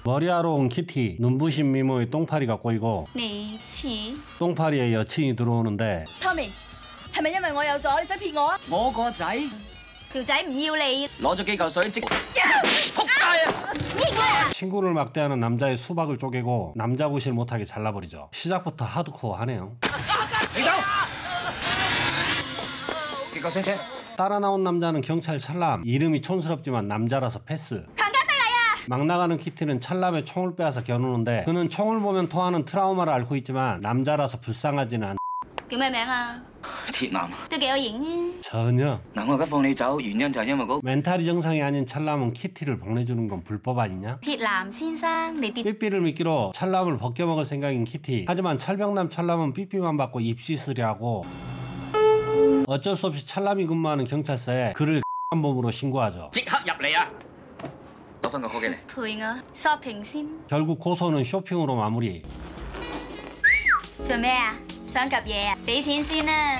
머리하러 온 키티, 눈부신 미모의 똥파리가 꼬이고 你似 똥파리의 여친이 들어오는데 Tommy 係咪因為我有咗你想騙我啊？ 我個仔條仔唔要你， 攞咗幾嚿水即仆街啊！ 친구를 막대하는 남자의 수박을 쪼개고 남자 구실 못하게 잘라버리죠. 시작부터 하드코어하네요. 你走！結果聲車 따라 나온 남자는 경찰 찰람. 이름이 촌스럽지만 남자라서 패스. 唐家飛嚟啊！ 막 나가는 키티는 찰람의 총을 빼앗아 겨누는데 그는 총을 보면 토하는 트라우마를 앓고 있지만 남자라서 불쌍하지는 않... 叫咩名啊？ 鐵男。 都幾有型啊！ 전혀. 嗱，我而家放你走，原因就係因為嗰 멘탈이 정상이 아닌 찰람은 키티를 보내주는 건 불법 아니냐? 鐵男先生，你跌 삐삐를 미끼로 찰람을 벗겨먹을 생각인 키티. 하지만 찰병남 찰람은 삐삐만 받고 입시스려 하고 어쩔 수 없이 찰람이 근무하는 경찰서에 그를 범으로 신고하죠. 即刻入嚟啊！攞翻個 call 機嚟。 陪我 shopping 先。 결국 고소는 쇼핑으로 마무리. 做咩啊？想及嘢啊？俾錢先啊！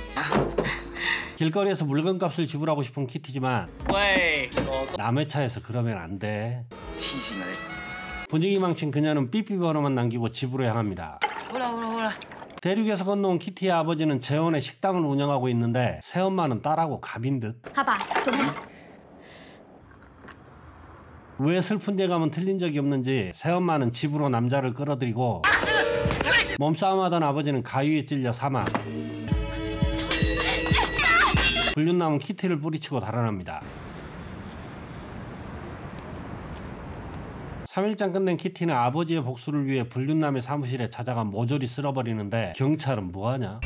길거리에서 물건값을 지불하고 싶은 키티지만 喂， 남의 차에서 그러면 안 돼. 黐線啊你！ 분위기 망친 그녀는 삐삐 번호만 남기고 집으로 향합니다. 好啦好啦好啦， 대륙에서 건너온 키티의 아버지는 재혼의 식당을 운영하고 있는데 새엄마는 딸하고 갑인 듯. 阿爸做咩？ 왜 슬픈 예감은 틀린 적이 없는지 새엄마는 집으로 남자를 끌어들이고 몸싸움하던 아버지는 가위에 찔려 사망. 불륜남은 키티를 뿌리치고 달아납니다. 3일장 끝낸 키티는 아버지의 복수를 위해 불륜남의 사무실에 찾아가 모조리 쓸어버리는데 경찰은 뭐하냐?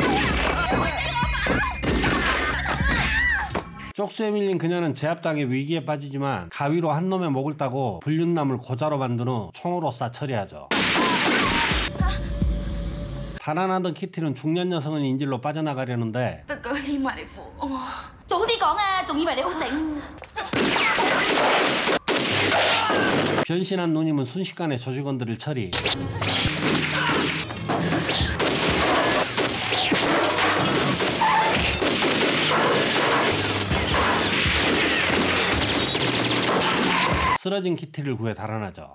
쪽수에 밀린 그녀는 제압당해 위기에 빠지지만 가위로 한 놈의 목을 따고 불륜남을 고자로 만든 후 총으로 쏴 처리하죠. 달아나던 키티는 중년 여성은 인질로 빠져나가려는데 不過添埋嚟扶我，早啲講啊！仲以為你好醒。 변신한 누님은 순식간에 조직원들을 처리. 쓰러진 키티를 구해 달아나죠.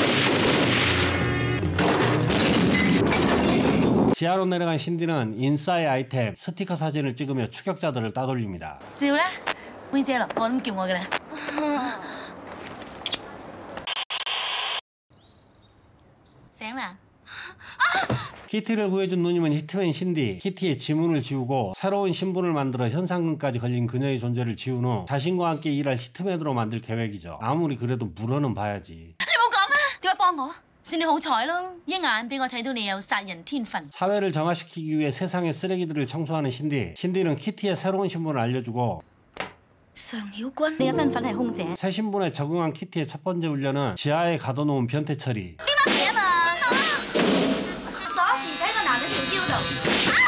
지하로 내려간 신디는 인싸의 아이템 스티커 사진을 찍으며 추격자들을 따돌립니다. 笑啦，妹姐落歌咁叫我噶啦。醒啦！ 키티를 구해준 누님은 히트맨 신디. 키티의 지문을 지우고 새로운 신분을 만들어 현상금까지 걸린 그녀의 존재를 지운 후 자신과 함께 일할 히트맨으로 만들 계획이죠. 아무리 그래도 물어는 봐야지. 你冇講啊？點解幫我？算你好彩咯，一眼俾我睇到你有殺人天分。 사회를 정화시키기 위해 세상의 쓰레기들을 청소하는 신디. 신디는 키티의 새로운 신분을 알려주고 常曉君， 你嘅身份係空姐。 새 신분에 적응한 키티의 첫 번째 훈련은 지하에 가둬놓은 변태 처리. 啲乜嘢啊嘛？鎖匙仔個男人條腰度。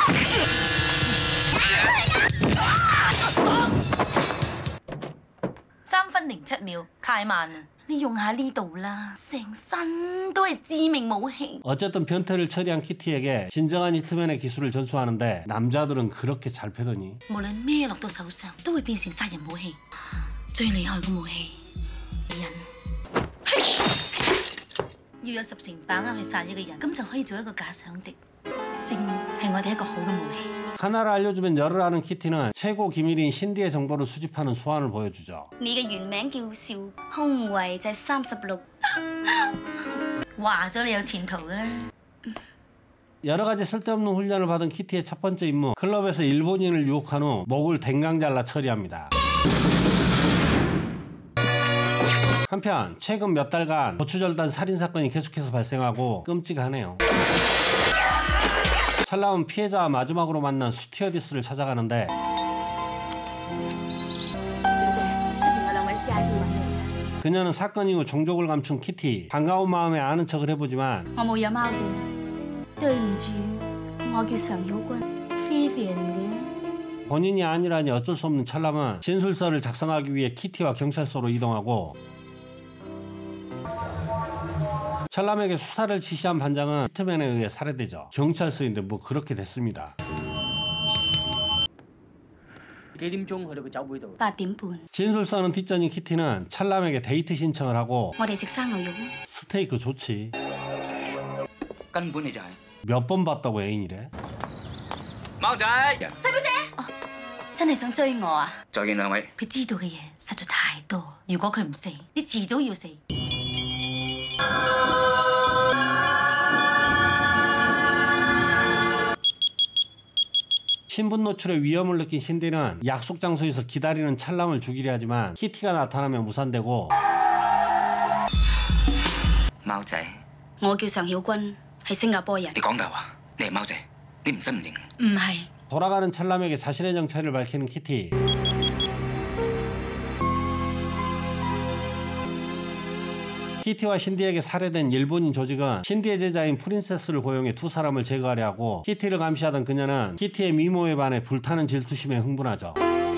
3分07秒，太慢啦！你用下呢度啦，成身都係致命武器。 어쨌든 변태를 처리한 키티에게 진정한 히트맨의 기술을 전수하는데 남자들은 그렇게 잘 패더니 無論咩落到手上，都會變成殺人武器。最厲害嘅武器，人。要有10成把握去殺一個人，咁就可以做一個假想敵。性係我哋一個好嘅武器。 하나를 알려주면 열을 하는 키티는 최고 기밀인 신디의 정보를 수집하는 수완을 보여주죠. 你嘅原名叫邵，胸圍就係36。 話咗你有前途㗎啦。 여러 가지 쓸데없는 훈련을 받은 키티의 첫 번째 임무, 클럽에서 일본인을 유혹한 후 목을 댕강 잘라 처리합니다. 한편 최근 몇 달간 고추절단 살인사건이 계속해서 발생하고 끔찍하네요. 찰람은 피해자와 마지막으로 만난 스튜어디스를 찾아가는데 小姐，出邊有兩位 CID 揾你。 그녀는 사건 이후 종족을 감춘 키티. 반가운 마음에 아는 척을 해보지만 我冇養貓嘅，對唔住，我叫常曉君 Vivian 嘅。 본인이 아니라니 어쩔 수 없는 찰람은 진술서를 작성하기 위해 키티와 경찰서로 이동하고 찰람에게 수사를 지시한 반장은 히트맨에 의해 살해되죠. 경찰서인데 뭐 그렇게 됐습니다. 幾點鐘去到個酒會度？ 8點半， 진술 써는 뒷전인 키티는 찰남에게 데이트 신청을 하고 我哋食生牛肉。 스테이크 좋지. 根本你就係 몇 번 봤다고 애인이래. 貓仔。 細表姐，真係想追我啊？ 再見兩位。 佢知道嘅嘢實在太多，如果佢唔死，你遲早要死。 신분 노출의 위험을 느낀 신디는 약속 장소에서 기다리는 찰남을 죽이려 하지만 키티가 나타나면 무산되고 貓仔， 我叫常曉君，係新加坡人。 你講大話，你係貓仔，你唔信唔認？ 唔係， 돌아가는 찰남에게 자신의 정체를 밝히는 키티. 키티와 신디에게 살해된 일본인 조직은 신디의 제자인 프린세스를 고용해 두 사람을 제거하려 하고 키티를 감시하던 그녀는 키티의 미모에 반해 불타는 질투심에 흥분하죠.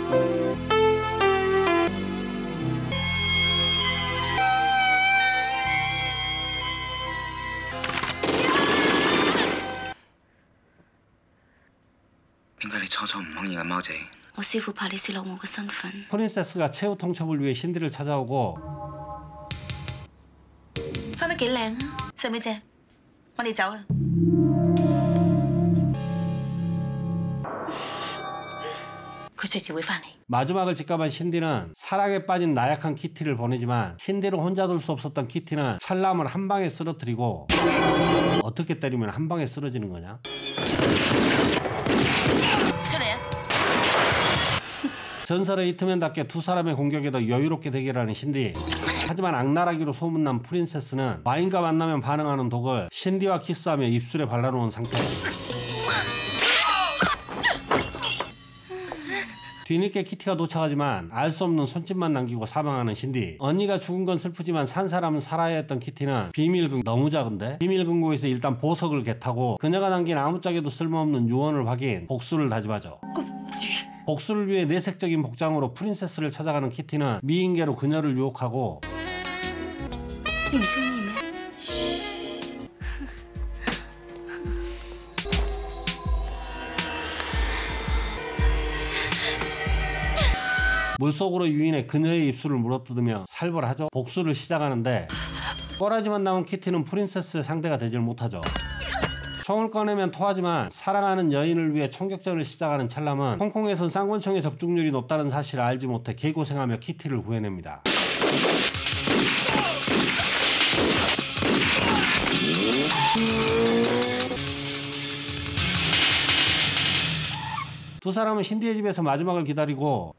點解你初初唔肯認阿貓仔？ 我師傅怕你泄露我嘅身份。 프린세스가 최후 통첩을 위해 신디를 찾아오고 生得幾靚啊，細妹姐，我哋走啦。佢隨時會翻嚟。 마지막을 직감한 신디는 사랑에 빠진 나약한 키티를 보내지만 신디를 혼자 둘 수 없었던 키티는 찰남을 한 방에 쓰러뜨리고 어떻게 때리면 한 방에 쓰러지는 거냐? 出嚟啊！ 전설의 히트맨답게 두 사람의 공격에도 여유롭게 대결하는 신디. 하지만 악랄하기로 소문난 프린세스는 와인과 만나면 반응하는 독을 신디와 키스하며 입술에 발라놓은 상태. 뒤늦게 키티가 도착하지만 알 수 없는 손짓만 남기고 사망하는 신디. 언니가 죽은 건 슬프지만 산 사람은 살아야 했던 키티는 비밀금고, 너무 작은데? 비밀금고에서 일단 보석을 개타고 그녀가 남긴 아무짝에도 쓸모없는 유언을 확인, 복수를 다짐하죠. 복수를 위해 내색적인 복장으로 프린세스를 찾아가는 키티는 미인계로 그녀를 유혹하고 你唔中意咩？ 물속으로 유인해 그녀의 입술을 물어뜯으며 살벌하죠. 복수를 시작하는데 꼬라지만 나온 키티는 프린세스의 상대가 되질 못하죠. 총을 꺼내면 토하지만 사랑하는 여인을 위해 총격전을 시작하는 찰남은 홍콩에선 쌍권총의 적중률이 높다는 사실을 알지 못해 개고생하며 키티를 구해냅니다. 두 사람은 신디의 집에서 마지막을 기다리고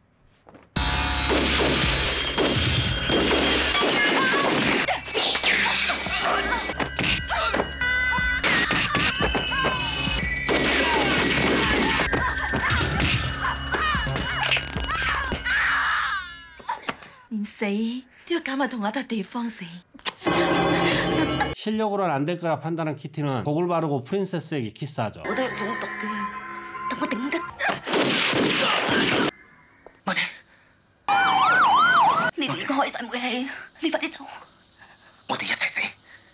連死都要揀埋同一笪地方死。 실력으로는 안 될 거라 판단한 키티는 독을 바르고 프린세스에게 키스하죠. 我都有中毒嘅，但我頂得。 貓仔， 你哋應該開晒煤氣，你快啲走。 我哋一齊死。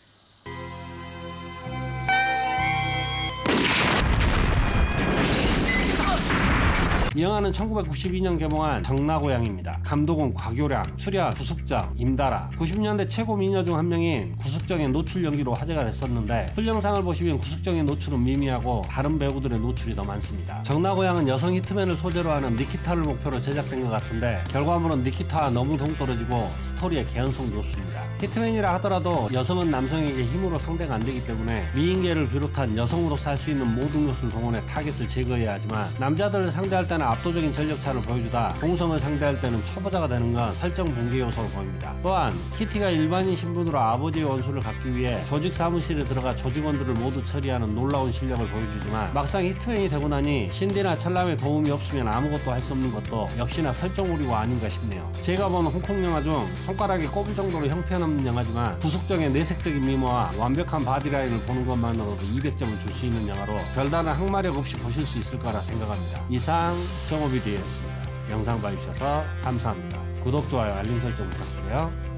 영화는 1992년 개봉한 정나고양입니다. 감독은 곽요량, 출연 구숙정, 임다라. 90년대 최고 미녀 중 한 명인 구숙정의 노출 연기로 화제가 됐었는데 풀영상을 보시면 구숙정의 노출은 미미하고 다른 배우들의 노출이 더 많습니다. 정나고양은 여성 히트맨을 소재로 하는 니키타를 목표로 제작된 것 같은데 결과물은 니키타와 너무 동떨어지고 스토리의 개연성도 없습니다. 히트맨이라 하더라도 여성은 남성에게 힘으로 상대가 안 되기 때문에 미인계를 비롯한 여성으로서 할 수 있는 모든 것을 동원해 타겟을 제거해야 하지만 남자들을 상대할 때는 압도적인 전력차를 보여주다 동성을 상대할 때는 초보자가 되는 건 설정 붕괴 요소로 보입니다. 또한 키티가 일반인 신분으로 아버지의 원수를 갚기 위해 조직 사무실에 들어가 조직원들을 모두 처리하는 놀라운 실력을 보여주지만 막상 히트맨이 되고 나니 신디나 찰남의 도움이 없으면 아무것도 할 수 없는 것도 역시나 설정오류가 아닌가 싶네요. 제가 본 홍콩 영화 중 손가락에 꼽을 정도로 형편없는 영화지만 구숙정의 내색적인 미모와 완벽한 바디라인을 보는 것만으로도 200점을 줄 수 있는 영화로 별다른 항마력 없이 보실 수 있을 거라 생각합니다. 이상 정오비디오였습니다. 영상 봐주셔서 감사합니다. 구독, 좋아요, 알림 설정 부탁드려요.